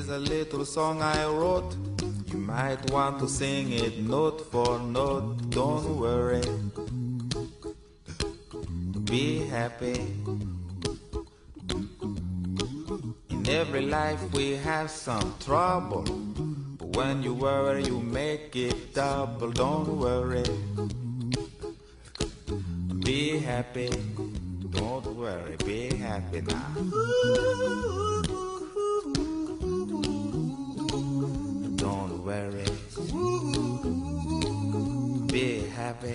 is a little song I wrote. You might want to sing it note for note. Don't worry, be happy. In every life we have some trouble, but when you worry you make it double. Don't worry, be happy. Don't worry, be happy now. Don't worry, be happy.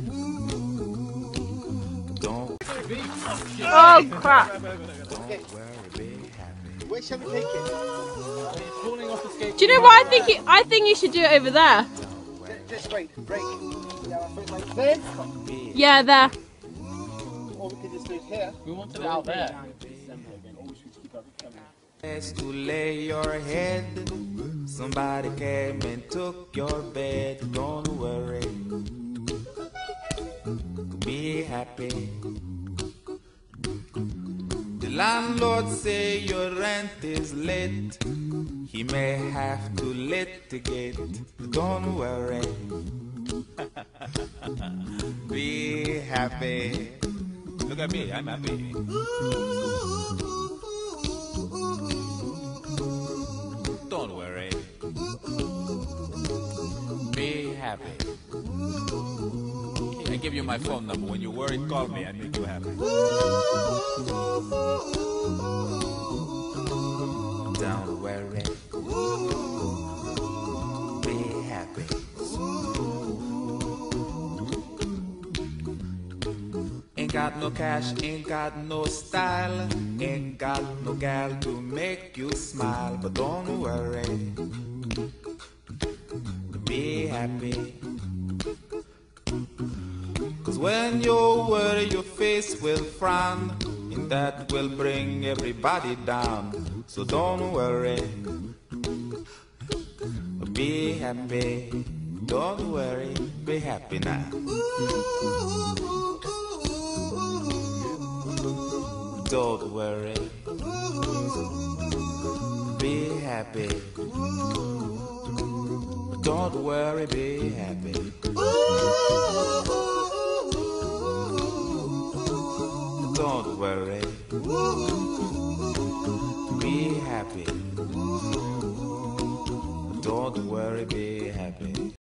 Don't. Oh crap! Don't worry, be happy. Where shall we take it? Do you know what I think? I think you should do it over there. Just break. There? Yeah, there. Or we could just do it here. We wanted it out there. Place to lay your head. Somebody came and took your bed. Don't worry, be happy. The landlord say your rent is late. He may have to litigate. Don't worry, be happy. Look at me, I'm happy. Don't worry, be happy. I give you my phone number. When you're worried, call me. I make you happy. Don't worry, be happy. Ain't got no cash, ain't got no style, ain't got no gal to make you smile. But don't worry, be happy. Cause when you worry your face will frown, and that will bring everybody down. So don't worry, be happy. Don't worry, be happy now. Don't worry, be happy. Don't worry, be happy. Don't worry, be happy. Don't worry, be happy.